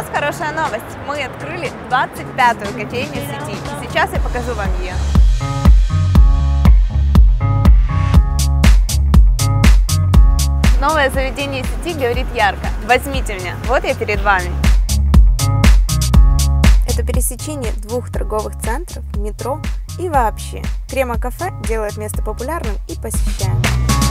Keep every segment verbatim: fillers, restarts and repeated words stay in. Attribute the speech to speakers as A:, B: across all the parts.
A: нас хорошая новость. Мы открыли двадцать пятую кофейню сети. И сейчас я покажу вам ее. Новое заведение сети говорит ярко: возьмите меня, вот я перед вами. Это пересечение двух торговых центров, метро и вообще. Крема-кафе делает место популярным и посещаемым.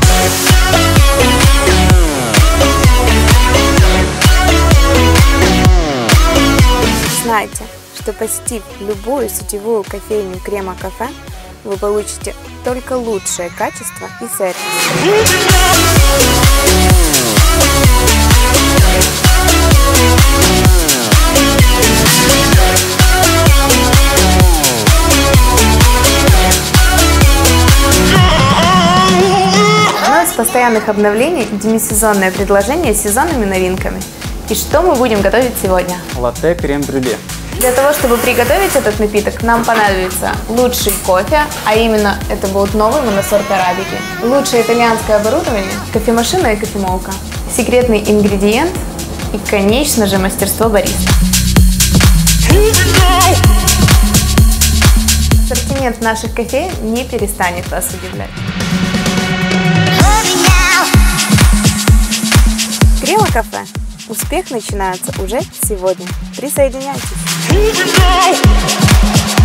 A: Знайте, что посетив любую сетевую кофейню Крема-кафе, вы получите только лучшее качество и сервис. Одно из постоянных обновлений – демисезонное предложение с сезонными новинками. И что мы будем готовить сегодня?
B: Латте крем-брюле.
A: Для того, чтобы приготовить этот напиток, нам понадобится лучший кофе, а именно это будут новые моносорты арабики, лучшее итальянское оборудование, кофемашина и кофемолка, секретный ингредиент и, конечно же, мастерство бариста. Ассортимент наших кофеен не перестанет вас удивлять. Крема-кафе. Успех начинается уже сегодня. Присоединяйтесь!